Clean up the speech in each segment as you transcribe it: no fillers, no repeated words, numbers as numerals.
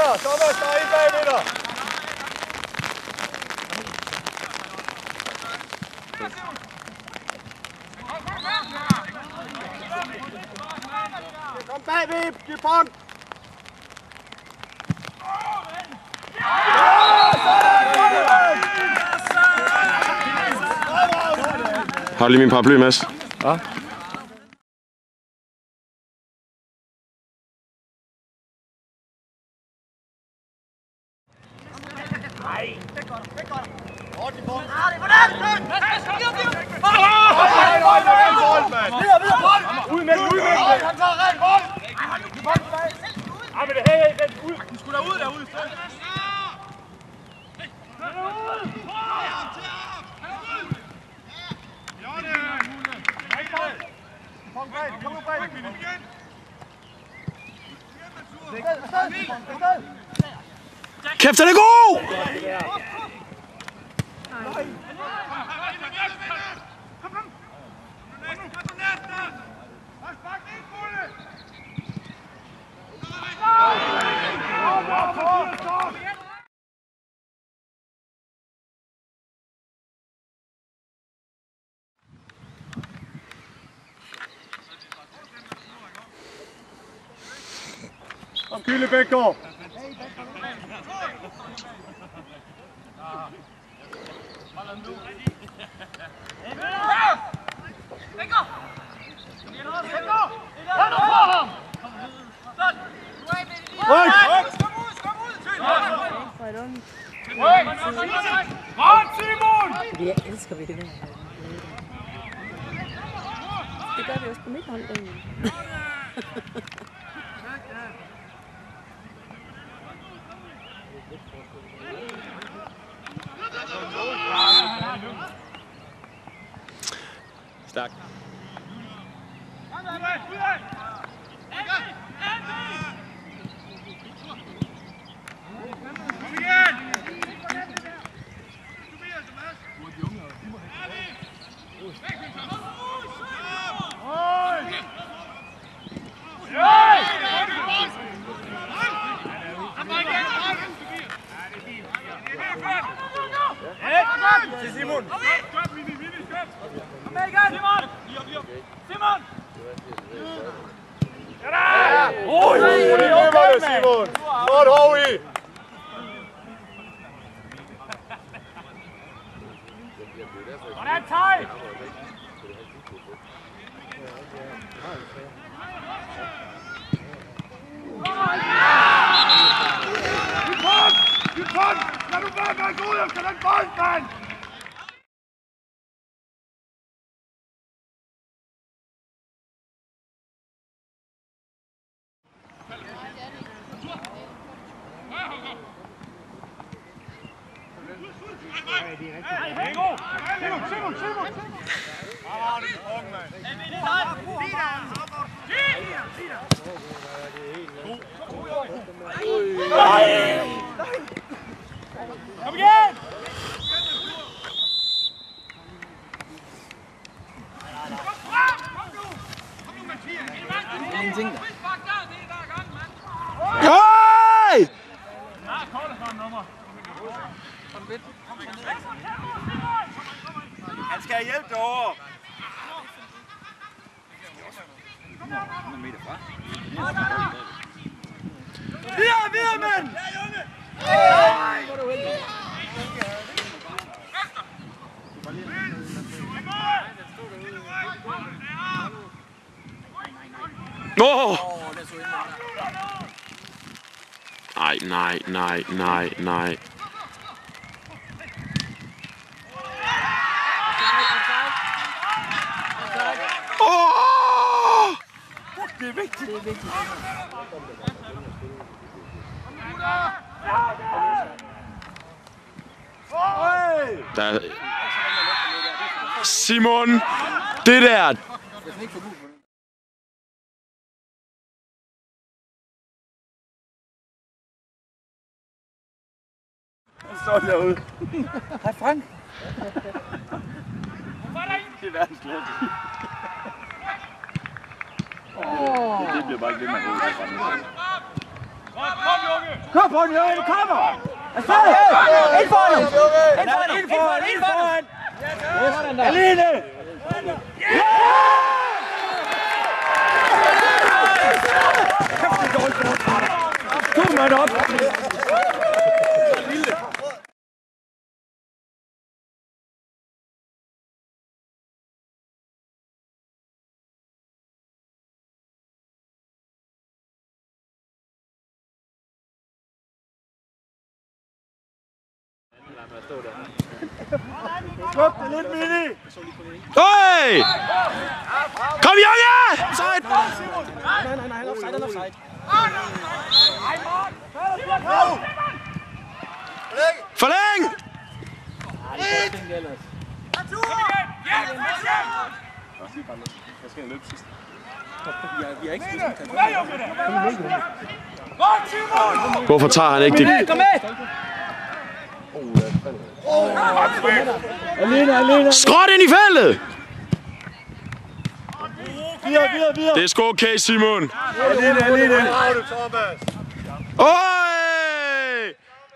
der! Thomas, der er en bagved dig! Kom bagved! Giv bånd! Har du lige min paraply, Mads? Ja. Kæft, den er god! Kom, Kyllebækgaard! Jeg elsker ved det der. Det gør vi også på mit hold derinde. Stærk. Simon! Simon! Oj! Det løber det, Simon! Godt hov i! Hvordan tøj? Kom! Lad du være med at gå ud efter den bold, mand! Simon! Ah, det er ung, mand! Kom igen! Ingenting der. Hej! Han skal have hjælp derovre! Videre, mand! Åh! Nej. Åh! Det er vigtigt! Det er vigtigt. Der... Simon! Det der! Han står derude. Hej Frank. Det er verdens klart. Det bliver bare ikke ved med at gå. Kom på den, Jørgen, det kommer! Afsted! Ind for ham! Ind for ham! Alene! To mand op! Skub det lidt, Mini! Hey! Kom, Jange! Offside! Nej, han er offside. Forlæng! Hvorfor tager han ikke det? Kom med! Alene! Skråt ind i feltet! Videre! Det er sgu okay, Simon. Alene! Bravo, Thomas! Oj!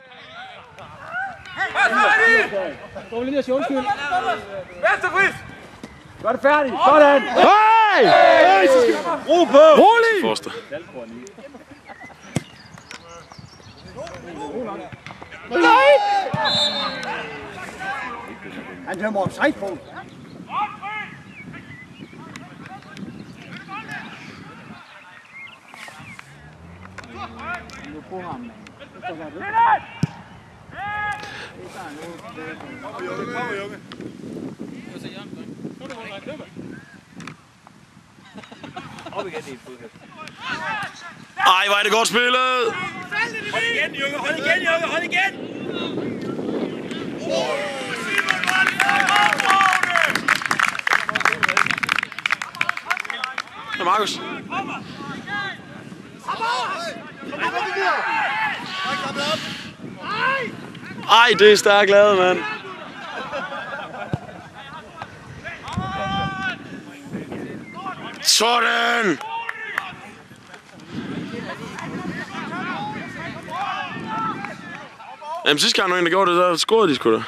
Prøv lige at sige undskyld. Gør det færdigt. Sådan. Hey! Ro på! Rolig! Forster. Han dømmer offside på. Ej, hvor er det godt spillet! Hold igen! Ja, Markus. Ej, det er stærkt lavet, mand. Sådan! Jamen sidste gang, når en der gjorde det, så scorede de sgu da.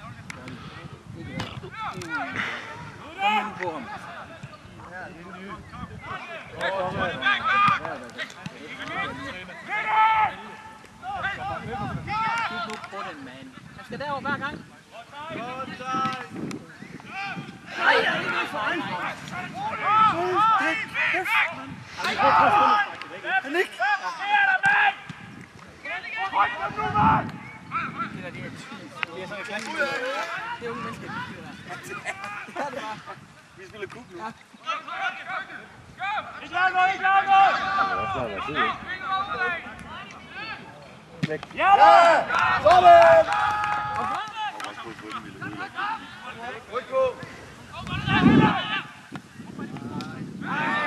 Han skal derover hver gang. Sådan!